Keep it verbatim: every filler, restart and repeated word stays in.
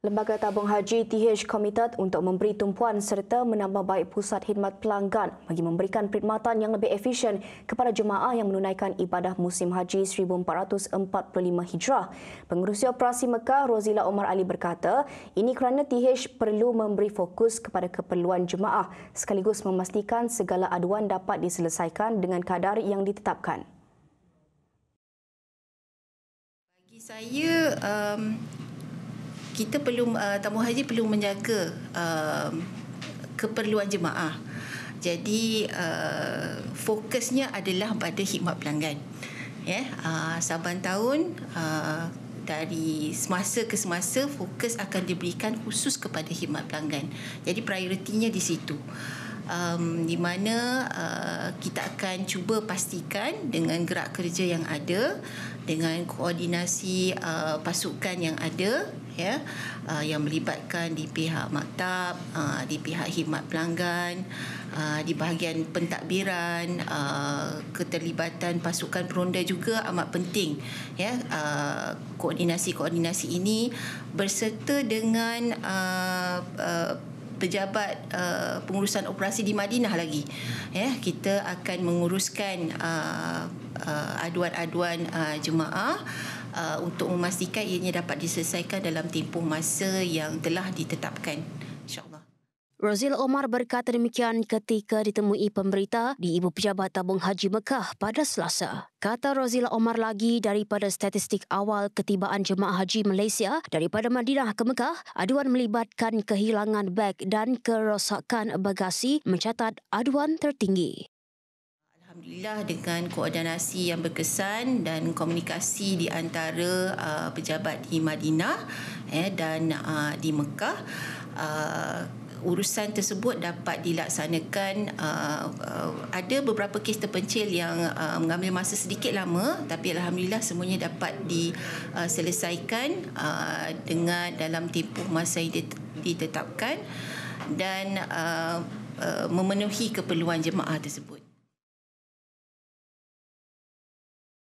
Lembaga Tabung Haji T H komited untuk memberi tumpuan serta menambah baik pusat khidmat pelanggan bagi memberikan perkhidmatan yang lebih efisien kepada jemaah yang menunaikan ibadah musim haji seribu empat ratus empat puluh lima Hijrah. Pengerusi Operasi Mekah Rozila Omar Ali berkata, ini kerana T H perlu memberi fokus kepada keperluan jemaah sekaligus memastikan segala aduan dapat diselesaikan dengan kadar yang ditetapkan. Bagi saya, um... kita perlu uh, tamu haji perlu menjaga uh, keperluan jemaah. Jadi uh, fokusnya adalah pada khidmat pelanggan. Ya, yeah, uh, saban tahun uh, dari semasa ke semasa fokus akan diberikan khusus kepada khidmat pelanggan. Jadi prioritinya di situ. Um, di mana uh, kita akan cuba pastikan dengan gerak kerja yang ada, dengan koordinasi uh, pasukan yang ada, ya, uh, yang melibatkan di pihak maktab, uh, di pihak khidmat pelanggan, uh, di bahagian pentadbiran, uh, keterlibatan pasukan peronda juga amat penting, ya. Uh, koordinasi-koordinasi ini berserta dengan uh, uh, pejabat uh, pengurusan operasi di Madinah lagi, ya, kita akan menguruskan uh, uh, aduan-aduan uh, jemaah uh, untuk memastikan ianya dapat diselesaikan dalam tempoh masa yang telah ditetapkan, insya-Allah. Rozila Omar berkata demikian ketika ditemui pemberita di Ibu Pejabat Tabung Haji Mekah pada Selasa. Kata Rozila Omar lagi, daripada statistik awal ketibaan jemaah haji Malaysia daripada Madinah ke Mekah, aduan melibatkan kehilangan beg dan kerosakan bagasi mencatat aduan tertinggi. Alhamdulillah, dengan koordinasi yang berkesan dan komunikasi di antara uh, pejabat di Madinah eh, dan uh, di Mekah, uh, urusan tersebut dapat dilaksanakan. Uh, uh, ada beberapa kes terpencil yang uh, mengambil masa sedikit lama, tapi alhamdulillah semuanya dapat diselesaikan uh, dengan dalam tempoh masa yang ditetapkan dan uh, uh, memenuhi keperluan jemaah tersebut.